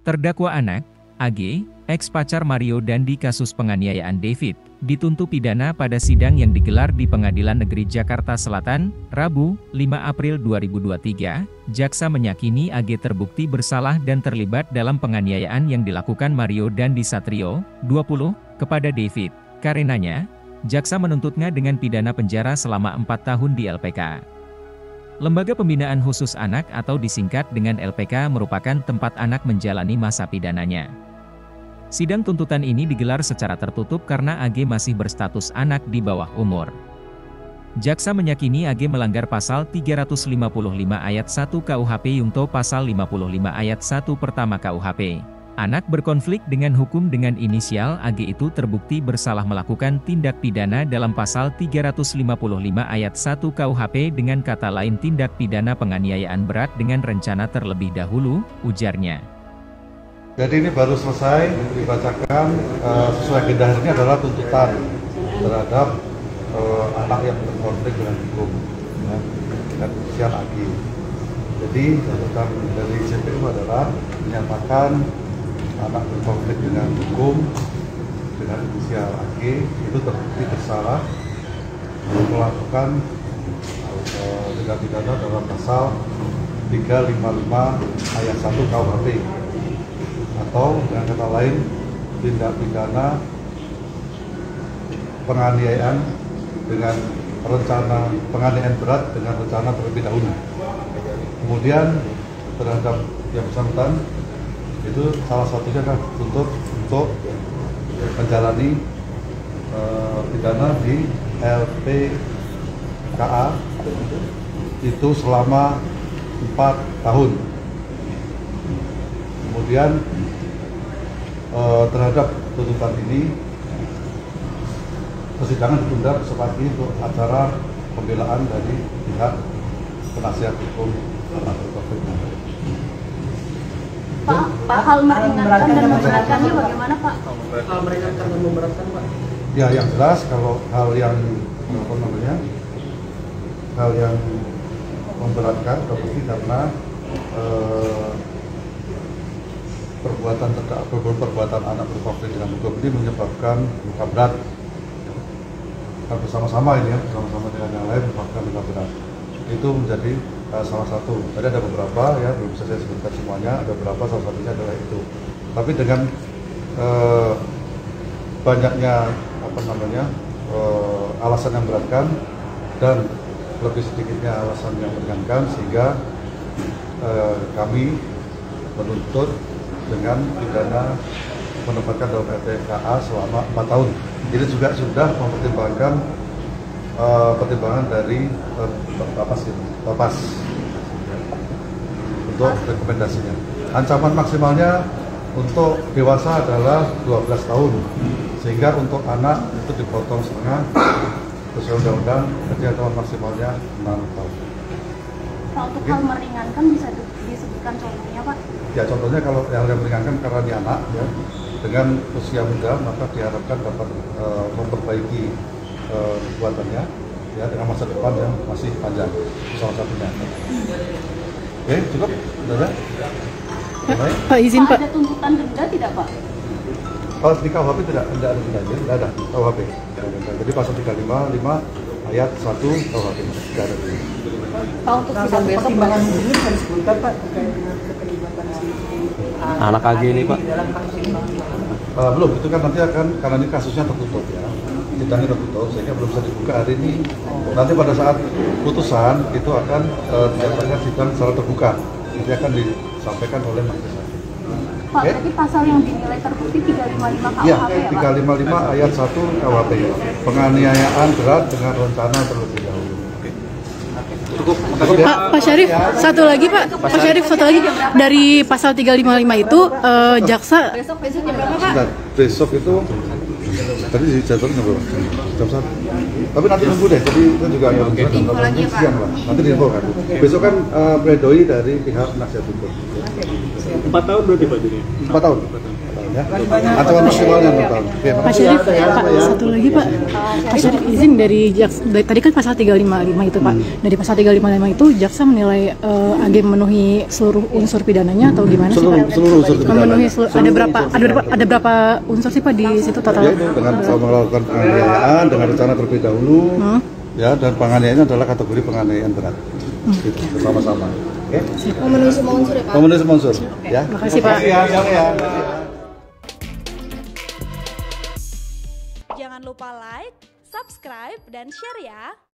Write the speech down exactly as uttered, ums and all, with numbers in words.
Terdakwa anak, A G, ex-pacar Mario Dandi kasus penganiayaan David, dituntut pidana pada sidang yang digelar di Pengadilan Negeri Jakarta Selatan, Rabu, lima April dua ribu dua puluh tiga, jaksa meyakini A G terbukti bersalah dan terlibat dalam penganiayaan yang dilakukan Mario Dandi Satrio, dua puluh, kepada David. Karenanya, jaksa menuntutnya dengan pidana penjara selama empat tahun di L P K. Lembaga Pembinaan Khusus Anak atau disingkat dengan L P K merupakan tempat anak menjalani masa pidananya. Sidang tuntutan ini digelar secara tertutup karena A G masih berstatus anak di bawah umur. Jaksa meyakini A G melanggar pasal tiga ratus lima puluh lima ayat satu K U H P Yungto pasal lima puluh lima ayat satu pertama K U H P. Anak berkonflik dengan hukum dengan inisial A G itu terbukti bersalah melakukan tindak pidana dalam pasal tiga ratus lima puluh lima ayat satu K U H P dengan kata lain tindak pidana penganiayaan berat dengan rencana terlebih dahulu, ujarnya. Jadi ini baru selesai dibacakan, uh, sesuai agenda hari ini adalah tuntutan terhadap uh, anak yang berkonflik dengan hukum, ya, dengan inisial A G. Jadi tuntutan dari J P U adalah menyatakan anak berkonflik dengan hukum dengan inisial A G itu terbukti bersalah melakukan uh, tindak pidana dalam pasal tiga ratus lima puluh lima ayat satu K U H P. Atau dengan kata lain tindak pidana penganiayaan dengan rencana penganiayaan berat dengan rencana terlebih dahulu. Kemudian terhadap yang bersangkutan itu salah satunya kan tuntut untuk menjalani uh, pidana di L P K A itu selama empat tahun. Kemudian eh, terhadap tuntutan ini persidangan ditunda besok pagi untuk acara pembelaan dari pihak penasihat hukum anak berkonflik. Pak, Pak, hal meringankan dan memberatkannya bagaimana Pak? Hal meringankan dan memberatkan Pak? Ya, yang jelas kalau hal yang apa namanya hal yang memberatkan terbukti karena eh, perbuatan terdakwa perbuatan anak berkonflik dengan hukum ini menyebabkan luka berat. Kan bersama-sama ini ya, bersama-sama dengan yang lain menyebabkan luka berat. Itu menjadi uh, salah satu. Tadi ada beberapa ya, belum bisa saya sebutkan semuanya, ada beberapa salah satunya adalah itu. Tapi dengan uh, banyaknya apa namanya uh, alasan yang memberatkan dan lebih sedikitnya alasan yang meringankan sehingga uh, kami menuntut dengan pidana menempatkan dalam L P K A selama empat tahun. Ini juga sudah mempertimbangkan uh, pertimbangan dari uh, Bapas ini, Bapas untuk rekomendasinya. Ancaman maksimalnya untuk dewasa adalah dua belas tahun, sehingga untuk anak itu dipotong setengah sesuai undang-undang, jadi ancaman maksimalnya enam tahun. Pak, untuk hal meringankan bisa disebutkan contohnya Pak? Ya contohnya kalau yang meringankan karena dia anak ya dengan usia muda maka diharapkan dapat uh, memperbaiki uh, kekuatannya ya dengan masa depan yang masih panjang salah satunya. Oke cukup sudah ya? Pak, Pak izin Pak. Ada tuntutan denda tidak Pak? Kalau di K U H P tidak tidak ada dendanya, tidak ada K U H P. Jadi pasal tiga ratus lima puluh lima ayat satu K U H P tidak ada. Pak untuk sidang besok pertimbangan hukumnya bisa disebutkan Pak terkait dengan keterlibatan si anak A G ini Pak? Dalam kasus ini. Uh, belum, itu kan nanti akan karena ini kasusnya tertutup ya, sidangnya tertutup sehingga belum bisa dibuka hari ini. Nanti pada saat putusan itu akan uh, dinyatakan sidang secara terbuka, nanti akan disampaikan oleh majelis hakim. Pak, okay. Berarti pasal yang dinilai terbukti tiga ratus lima puluh lima K U H P ya, ya Pak? tiga ratus lima puluh lima ayat satu K U H P, penganiayaan berat dengan rencana terlebih dahulu. Cukup. Pak, Pak Syarif, satu lagi Pak, Pak Syarif satu lagi dari pasal tiga ratus lima puluh lima itu uh, jaksa Besok besok jam berapa Pak? Sebentar, besok itu tadi dijadwalkan berapa? Jam satu. Tapi nanti nunggu deh, jadi itu juga yang Info lagi ya Pak? siang lah. Nanti diinfokan. Besok kan uh, pledoi dari pihak penasihat hukum. Empat tahun berarti Pak jadi? Empat tahun. Ya. Ancaman maksimalnya enam tahun. Oke, Pak makasih. Syarif, Pak, satu lagi Pak. Pak Syarif izin dari jaksa, dari, tadi kan pasal tiga lima lima itu Pak. Dari pasal tiga lima lima itu jaksa menilai uh, A G memenuhi seluruh unsur pidananya atau gimana sih Seluruh Pak? seluruh unsur pidana. Memenuhi seluruh, ada berapa ada berapa ada berapa unsur sih Pak di situ total? Ya, itu dengan melakukan penganiayaan dengan rencana terlebih dahulu. Hmm. Ya, dan penganiayaan adalah kategori penganiayaan berat. Gitu, bersama-sama. Oke. Memenuhi semua unsur ya Pak? Memenuhi semua unsur. Ya. Makasih Pak. Ya, ya. Jangan lupa like, subscribe, dan share ya.